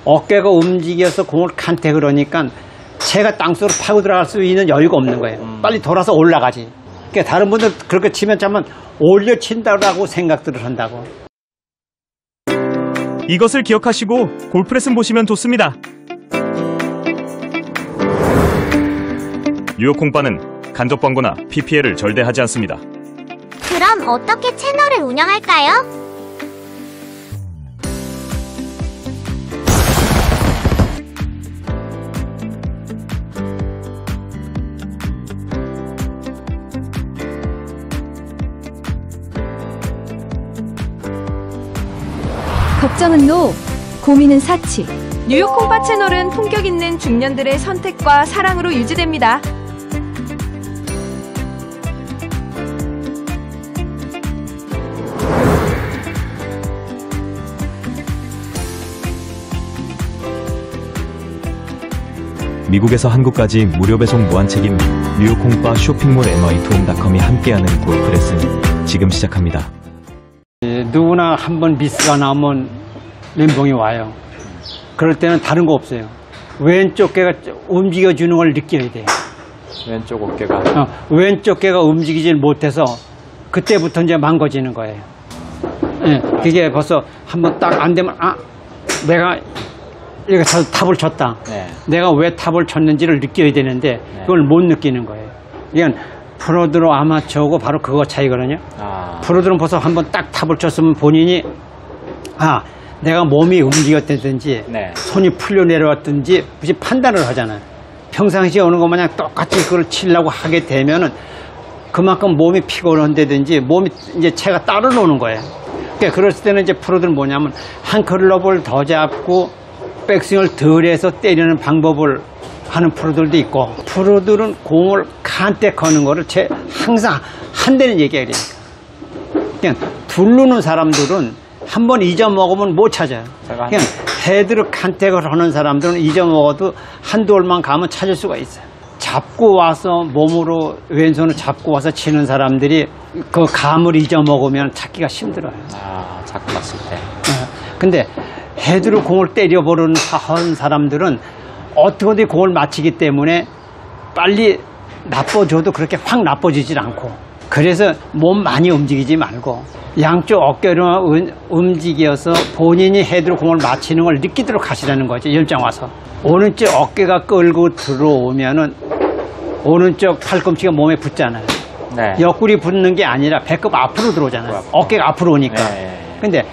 어깨가 움직여서 공을 칸테 그러니까 채가 땅속으로 파고 들어갈 수 있는 여유가 없는 거예요. 빨리 돌아서 올라가지. 그러니까 다른 분들 그렇게 치면 자면 올려 친다고 생각들을 한다고. 이것을 기억하시고 골프레슨 보시면 좋습니다. 뉴욕 공바는 간접 광고나 PPL을 절대하지 않습니다. 그럼 어떻게 채널을 운영할까요? 걱정은 노, 고민은 사치. 뉴욕 콩바 채널은 품격 있는 중년들의 선택과 사랑으로 유지됩니다. 미국에서 한국까지 무료 배송 무한 책임 뉴욕 콩바 쇼핑몰 NY토움닷컴이 함께하는 골프레슨 지금 시작합니다. 누구나 한번 미스가 나면 멘붕이 와요. 그럴 때는 다른 거 없어요. 왼쪽 개가 움직여주는 걸 느껴야 돼요. 왼쪽 어깨가. 왼쪽 개가 움직이질 못해서 그때부터 이제 망가지는 거예요. 예, 그게 벌써 한번 딱 안 되면 내가 이렇게 탑을 쳤다. 네. 내가 왜 탑을 쳤는지를 느껴야 되는데 그걸 못 느끼는 거예요. 이건 프로들은 아마추어고 바로 그거 차이거든요. 프로들은 벌써 한번 딱 탑을 쳤으면 본인이 내가 몸이 움직였다든지 손이 풀려 내려왔든지 무슨 판단을 하잖아요. 평상시에 오는 것 마냥 똑같이 그걸 치려고 하게 되면은 그만큼 몸이 피곤한다든지 몸이 이제 채가 따로 노는 거예요. 그러니까 그랬을 때는 이제 프로들은 뭐냐면 한 클럽을 더 잡고 백스윙을 덜 해서 때리는 방법을 하는 프로들도 있고, 프로들은 공을 칸때 거는 거를 항상 한다는 얘기가 그러니까. 그냥 두르는 사람들은 한 번 잊어먹으면 못 찾아요. 그냥 헤드를 칸택을 하는 사람들은 잊어먹어도 한두 홀만 가면 찾을 수가 있어요. 잡고 와서 몸으로 왼손을 잡고 와서 치는 사람들이 그 감을 잊어먹으면 찾기가 힘들어요. 잡고 봤을 때. 근데 헤드로 공을 때려버리는 사람들은 어떻게든 공을 맞히기 때문에 빨리 나빠져도 그렇게 확 나빠지질 않고, 그래서 몸 많이 움직이지 말고 양쪽 어깨로 움직여서 본인이 헤드로 공을 맞히는 걸 느끼도록 하시라는 거죠. 열장 와서 오른쪽 어깨가 끌고 들어오면은 오른쪽 팔꿈치가 몸에 붙잖아요. 옆구리 붙는 게 아니라 배꼽 앞으로 들어오잖아요. 어깨가 앞으로 오니까. 근데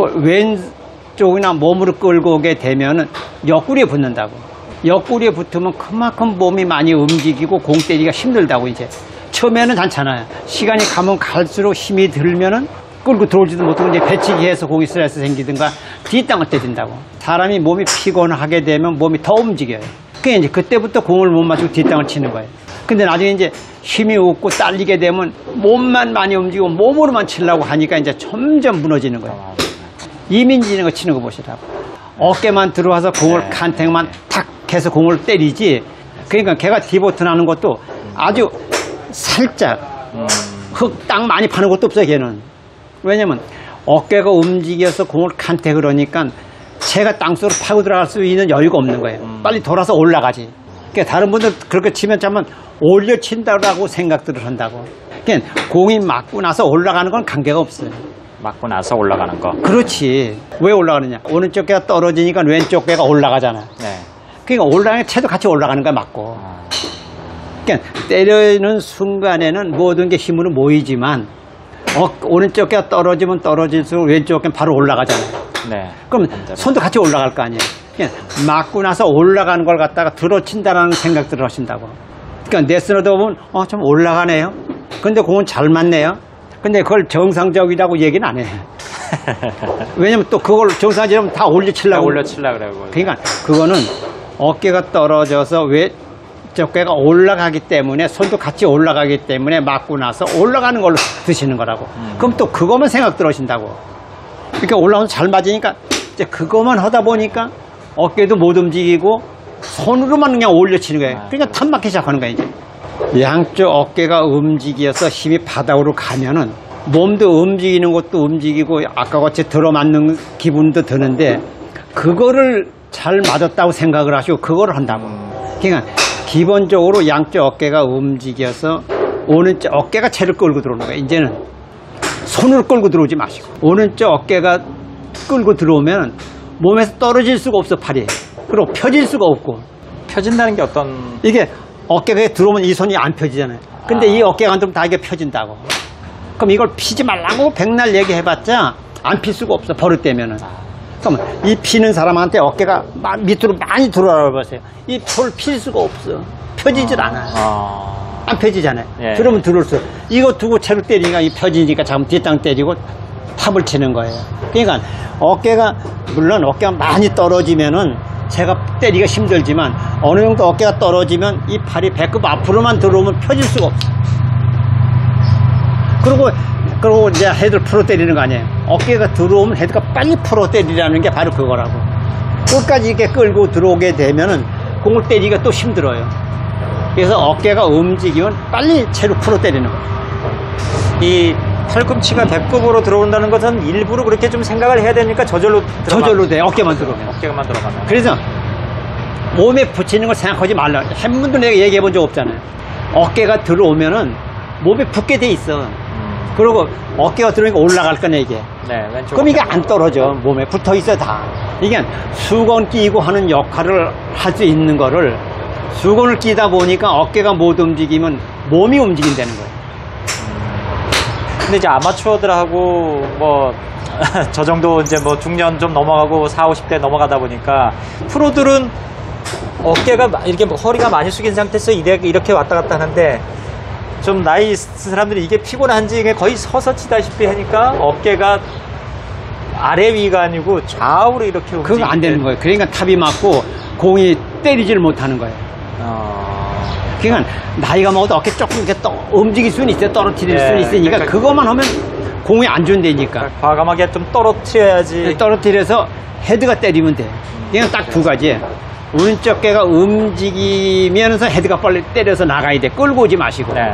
왼쪽이나 몸으로 끌고 오게 되면은 옆구리에 붙는다고. 옆구리에 붙으면 그만큼 몸이 많이 움직이고 공 때리기가 힘들다고. 이제 처음에는 괜찮아요. 시간이 가면 갈수록 힘이 들면은 끌고 들어올지도 못하고 이제 배치기 해서 공이 스트레스 생기든가 뒷땅을 때린다고. 사람이 몸이 피곤하게 되면 몸이 더 움직여요. 그게 이제 그때부터 공을 못 맞추고 뒷땅을 치는 거예요. 근데 나중에 이제 힘이 없고 딸리게 되면 몸만 많이 움직이고 몸으로만 치려고 하니까 이제 점점 무너지는 거예요. 이민지는 거 치는 거 보시라고. 어깨만 들어와서 공을 칸택만 탁 해서 공을 때리지. 그러니까 걔가 디보트 나는 것도 아주 살짝 흙 땅 많이 파는 것도 없어요. 걔는. 왜냐면 어깨가 움직여서 공을 칸택을 하니까 채가 땅속으로 파고 들어갈 수 있는 여유가 없는 거예요. 빨리 돌아서 올라가지. 그러니까 다른 분들 그렇게 치면 자면 올려 친다고 생각들을 한다고. 그러니까 공이 맞고 나서 올라가는 건 관계가 없어요. 맞고 나서 올라가는 거. 그렇지. 왜 올라가느냐? 오른쪽 개가 떨어지니까 왼쪽 개가 올라가잖아. 그러니까 올라가는 채도 같이 올라가는 거야, 맞고. 그러니까 때리는 순간에는 모든 게 힘으로 모이지만 오른쪽 개가 떨어지면 떨어질수록 왼쪽 개는 바로 올라가잖아요. 그럼 손도 같이 올라갈 거 아니에요. 그냥 맞고 나서 올라가는 걸 갖다가 들어친다라는 생각들을 하신다고. 그러니까 레슨하다 보면 좀 올라가네요. 근데 공은 잘 맞네요. 근데 그걸 정상적이라고 얘기는 안 해. 왜냐면 또 그걸 정상적이라면 다 올려치려고. 그러고. 그러니까 그거는 어깨가 떨어져서 왼쪽 개가 올라가기 때문에 손도 같이 올라가기 때문에 맞고 나서 올라가는 걸로 드시는 거라고. 그럼 또 그것만 생각 들어오신다고. 그러니까 올라오면서 잘 맞으니까 이제 그것만 하다 보니까 어깨도 못 움직이고 손으로만 그냥 올려치는 거예요. 그러니까 탑 맞기 시작하는 거예요. 이제 양쪽 어깨가 움직여서 힘이 바닥으로 가면은 몸도 움직이는 것도 움직이고 아까 같이 들어맞는 기분도 드는데 그거를 잘 맞았다고 생각을 하시고 그걸 한다고. 그러니까 기본적으로 양쪽 어깨가 움직여서 오른쪽 어깨가 채를 끌고 들어오는 거예요. 이제는 손으로 끌고 들어오지 마시고 오른쪽 어깨가 끌고 들어오면 몸에서 떨어질 수가 없어 팔이. 그리고 펴질 수가 없고 펴진다는 게 어떤 이게 어깨가 들어오면 이 손이 안 펴지잖아요. 근데 이 어깨가 안 들어오면 다 이게 펴진다고. 그럼 이걸 피지 말라고 백날 얘기해봤자 안 필 수가 없어 버릇되면은. 그러면 이 피는 사람한테 어깨가 밑으로 많이 들어와 보세요. 이 폴 필 수가 없어. 펴지질 않아요. 안 펴지잖아요. 예. 들으면 들을수록 이거 두고 채로 때리니까 이 펴지니까 자꾸 뒷땅 때리고 탑을 치는 거예요. 그러니까 어깨가 물론 어깨가 많이 떨어지면은 제가 때리기가 힘들지만 어느 정도 어깨가 떨어지면 이 팔이 배꼽 앞으로만 들어오면 펴질 수가 없어. 그리고 이제 헤드를 풀어 때리는 거 아니에요. 어깨가 들어오면 헤드가 빨리 풀어 때리라는 게 바로 그거라고. 끝까지 이렇게 끌고 들어오게 되면은 공을 때리기가 또 힘들어요. 그래서 어깨가 움직이면 빨리 채로 풀어 때리는 거예요. 이 팔꿈치가 배꼽으로 들어온다는 것은 일부러 그렇게 좀 생각을 해야 되니까 저절로 돼. 어깨만 들어오면. 어깨만 들어가면. 그래서 몸에 붙이는 걸 생각하지 말라. 한 번도 내가 얘기해 본 적 없잖아요. 어깨가 들어오면은 몸에 붙게 돼 있어. 그리고 어깨가 들어오니까 올라갈 거네 이게. 네, 왼쪽 그럼 이게 안 떨어져. 몸에 붙어 있어 다. 이게 수건 끼고 하는 역할을 할 수 있는 거를 수건을 끼다 보니까 어깨가 못 움직이면 몸이 움직인다는 거예요. 근데 이제 아마추어들하고 뭐 저 정도 이제 뭐 중년 좀 넘어가고 40, 50대 넘어가다 보니까 프로들은 어깨가 이렇게 뭐 허리가 많이 숙인 상태에서 이렇게 왔다 갔다 하는데 좀 나이 있은 사람들이 이게 피곤한지 이게 거의 서서 치다시피 하니까 어깨가 아래 위가 아니고 좌우로 이렇게 움직이는 그거 안 되는 거예요. 그러니까 탑이 맞고 공이 때리지를 못하는 거예요. 그러니까 나이가 먹어도 어깨 조금 이렇게 움직일 수는 있어요. 떨어뜨릴 수는 있으니까 그러니까 그것만 하면 공이 안 준다니까. 과감하게 좀 떨어뜨려야지. 떨어뜨려서 헤드가 때리면 돼. 그냥 딱 두 가지. 오른쪽 어깨가 움직이면서 헤드가 빨리 때려서 나가야 돼. 끌고 오지 마시고. 네.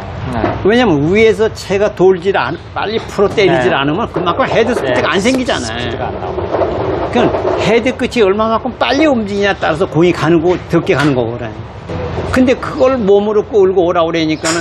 왜냐면 위에서 채가 돌질 빨리 풀어 때리질 네. 않으면 그만큼 헤드 스피드가 안 생기잖아요. 스피드가 안 나오고. 그건 헤드 끝이 얼마만큼 빨리 움직이냐에 따라서 공이 가는 거, 덮게 가는 거거든요. 근데 그걸 몸으로 끌고 오라고 그러니까는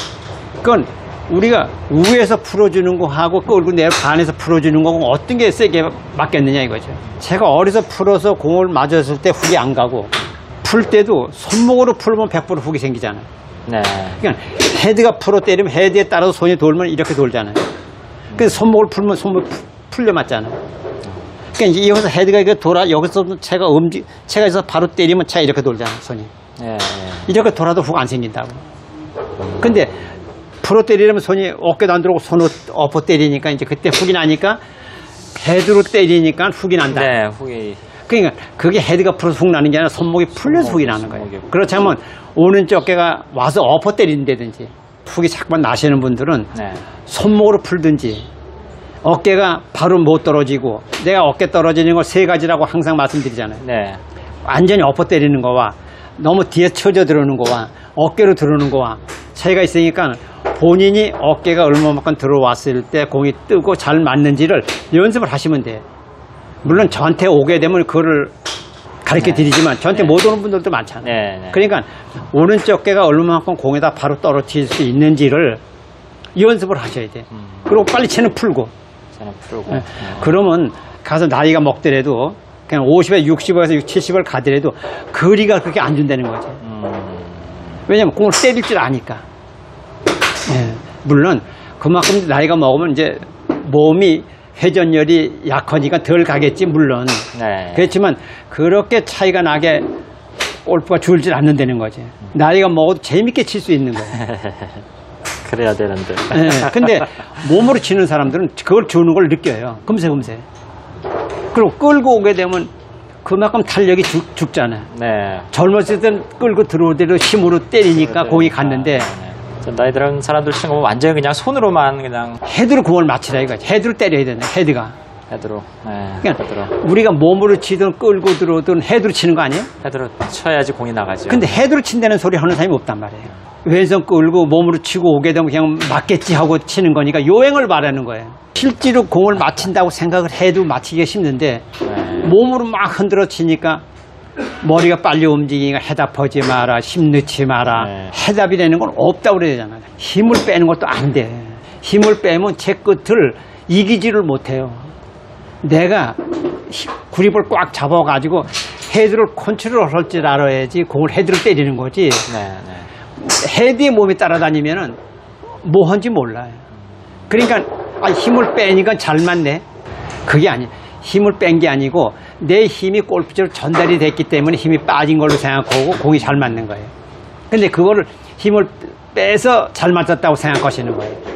그건 우리가 위에서 풀어주는 거하고 끌고 내려 반에서 풀어주는 거하고 어떤 게 세게 맞겠느냐 이거죠. 제가 어려서 풀어서 공을 맞았을 때 훅이 안 가고 풀 때도 손목으로 풀면 100% 훅이 생기잖아요. 네. 그러니까 헤드가 풀어 때리면 헤드에 따라서 손이 돌면 이렇게 돌잖아요. 그래서 손목을 풀면 손목이 풀려 맞잖아요. 그러니까 이제 여기서 헤드가 이렇게 돌아 여기서 채가 채가 있어서 바로 때리면 채가 이렇게 돌잖아요. 손이. 네. 이렇게 돌아도 훅 안 생긴다고. 근데 풀어 때리려면 손이 어깨도 안 들어오고 손으로 엎어 때리니까 이제 그때 훅이 나니까 헤드로 때리니까 훅이 난다. 네, 훅이. 그러니까 그게 헤드가 풀어서 훅 나는 게 아니라 손목이 풀려서 훅이 나는 거예요. 그렇지 않으면 오른쪽 어깨가 와서 엎어 때린다든지 훅이 자꾸만 나시는 분들은 네. 손목으로 풀든지 어깨가 바로 못 떨어지고 내가 어깨 떨어지는 걸 세 가지라고 항상 말씀드리잖아요. 네. 완전히 엎어 때리는 거와 너무 뒤에 쳐져 들어오는 거와 어깨로 들어오는 거와 차이가 있으니까 본인이 어깨가 얼마만큼 들어왔을 때 공이 뜨고 잘 맞는지를 연습을 하시면 돼요. 물론 저한테 오게 되면 그거를 가르쳐 드리지만 저한테 못 오는 분들도 많잖아요. 네, 네. 그러니까 오른쪽 어깨가 얼마만큼 공에다 바로 떨어뜨릴 수 있는지를 연습을 하셔야 돼. 그리고 빨리 채는 풀고. 저는 풀고. 네. 그러면 가서 나이가 먹더라도 그냥 50에 60에서 70을 가더라도 거리가 그렇게 안 준다는 거지. 왜냐면 공을 때릴 줄 아니까. 예. 물론 그만큼 나이가 먹으면 이제 몸이 회전열이 약하니까 덜 가겠지 물론. 네. 그렇지만 그렇게 차이가 나게 골프가 줄질 않는다는 거지. 나이가 먹어도 재밌게 칠 수 있는 거예요. 그래야 되는데. 예. 근데 몸으로 치는 사람들은 그걸 주는 걸 느껴요. 금세. 그리고 끌고 오게 되면 그만큼 탄력이 죽잖아요. 네. 젊었을 땐 끌고 들어올 때도 힘으로 때리니까 공이 갔는데 좀 나이 들은 사람들 치는 거 보면 완전히 그냥 손으로만 그냥. 헤드로 공을 맞추라 이거지. 헤드로 때려야 되네. 헤드가. 헤드로. 네, 그러니까 헤드로. 우리가 몸으로 치든 끌고 들어오든 헤드로 치는 거 아니에요? 헤드로 쳐야지 공이 나가죠. 근데 헤드로 친다는 소리 하는 사람이 없단 말이에요. 왼손 끌고 몸으로 치고 오게 되면 그냥 맞겠지 하고 치는 거니까 요행을 말하는 거예요. 실제로 공을 맞힌다고 생각을 해도 맞히기가 힘든데 네. 몸으로 막 흔들어 치니까 머리가 빨리 움직이니까 해답하지 마라, 힘 넣지 마라. 네. 해답이라는 건 없다고 그래야 되잖아요. 힘을 빼는 것도 안 돼. 힘을 빼면 제 끝을 이기지를 못해요. 내가 구립을 꽉 잡아가지고 헤드를 컨트롤할 줄 알아야지 공을 헤드를 때리는 거지. 네, 네. 헤드에 몸이 따라다니면은 뭐 한지 몰라요. 그러니까 힘을 빼니까 잘 맞네. 그게 아니에요. 힘을 뺀 게 아니고 내 힘이 골프처럼 전달이 됐기 때문에 힘이 빠진 걸로 생각하고 공이 잘 맞는 거예요. 근데 그거를 힘을 빼서 잘 맞았다고 생각하시는 거예요.